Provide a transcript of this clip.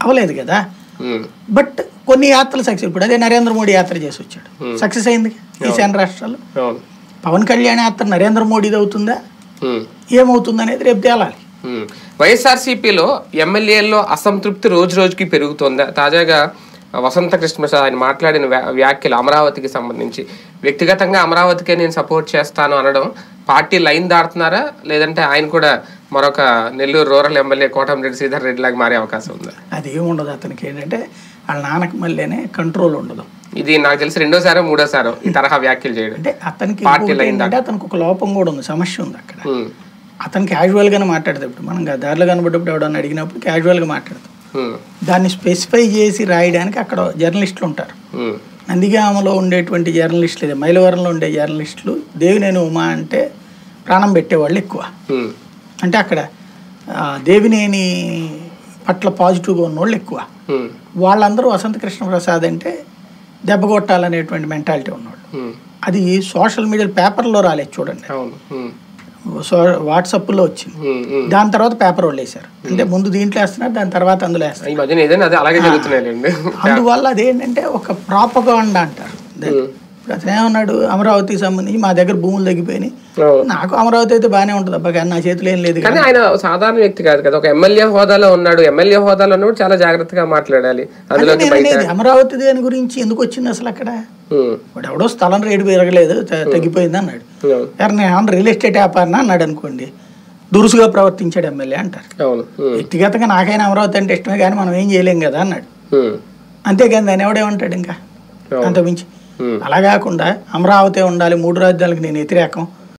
అవ్వలేదు కదా. బట్ కొన్ని యాత్రలు సక్సెస్. ఇప్పుడు అదే నరేంద్ర మోడీ యాత్ర చేసి వచ్చాడు, సక్సెస్ అయింది ఈశాన్య రాష్ట్రాల్లో. పవన్ కళ్యాణ్ యాత్ర నరేంద్ర మోడీది అవుతుందా, ఏమవుతుంది అనేది రేపు తేలాలి. వైఎస్ఆర్సీపీలో ఎమ్మెల్యేల్లో అసంతృప్తి రోజు రోజుకి పెరుగుతోందా? తాజాగా వసంత కృష్ణప్రసాద్ ఆయన మాట్లాడిన వ్యాఖ్యలు అమరావతికి సంబంధించి, వ్యక్తిగతంగా అమరావతికే నేను సపోర్ట్ చేస్తాను అనడం పార్టీ లైన్ దాటుతున్నారా, లేదంటే ఆయన కూడా మరొక నెల్లూరు రూరల్ ఎమ్మెల్యే కోటమిరెడ్డి శ్రీధర్ రెడ్డి లాగా మారే అవకాశం ఉందా? అది ఏముండదు. అతనికి ఏంటంటే వాళ్ళ నాన్నకి మళ్ళీనే కంట్రోల్ ఉండదు. ఇది నాకు తెలిసి రెండోసారో మూడోసారో ఈ తరహా వ్యాఖ్యలు చేయడం. అంటే అతనికి అతనికి ఒక లోపం కూడా ఉంది, సమస్య ఉంది అక్కడ. అతను క్యాజువల్గానే మాట్లాడతాడు. ఇప్పుడు మనం దారిలో కనబడ్డప్పుడు ఎవడన్నా అడిగినప్పుడు క్యాజువల్గా మాట్లాడతాం. దాన్ని స్పెసిఫై చేసి రాయడానికి అక్కడ జర్నలిస్టులు ఉంటారు. నందిగామలో ఉండేటువంటి జర్నలిస్టులు, మైలవరంలో ఉండే జర్నలిస్టులు దేవినేని ఉమా అంటే ప్రాణం పెట్టేవాళ్ళు ఎక్కువ. అంటే అక్కడ దేవినేని పట్ల పాజిటివ్గా ఉన్నవాళ్ళు ఎక్కువ. వాళ్ళందరూ వసంత కృష్ణప్రసాద్ అంటే దెబ్బ కొట్టాలనేటువంటి మెంటాలిటీ ఉన్నవాళ్ళు. అది సోషల్ మీడియా పేపర్లో రాలేదు చూడండి, వాట్సాప్లో వచ్చింది. దాని తర్వాత పేపర్ వాళ్ళు వేశారు. అంటే ముందు దీంట్లో వేస్తున్నారు, దాని తర్వాత అందులో వేస్తారు. అందువల్ల అదేంటంటే ఒక ప్రాపగాండా అంటారు. ఇప్పుడు అతను ఏమన్నాడు, అమరావతికి సంబంధించి మా దగ్గర భూములు తగ్గిపోయినాయి, నాకు అమరావతి అయితే బాగానే ఉంటుంది అబ్బా, కానీ నా చేతిలో ఏం లేదు. కానీ ఆయన సాధారణ వ్యక్తి కాదు కదా, ఒక ఎమ్మెల్యే హోదాలో ఉన్నాడు. ఎమ్మెల్యే హోదాలో ఉన్నప్పుడు చాలా జాగ్రత్తగా మాట్లాడాలి. అమరావతి దాని గురించి ఎందుకు వచ్చింది అసలు అక్కడ? వాడు ఎవడో స్థలం రేటు పెరగలేదు, తగ్గిపోయింది అన్నాడు. నేను రియల్ ఎస్టేట్ వ్యాపారణ అన్నాడు అనుకోండి, దురుసుగా ప్రవర్తించాడు ఎమ్మెల్యే అంటారు. వ్యక్తిగతంగా నాకైనా అమరావతి అంటే ఇష్టమే, కానీ మనం ఏం చేయలేం కదా అన్నాడు. అంతేకాని దాన్ని ఎవడేమంటాడు ఇంకా అంతమించి. అలా కాకుండా అమరావతి ఉండాలి, 3 రాజధానులకు నేను వ్యతిరేకం,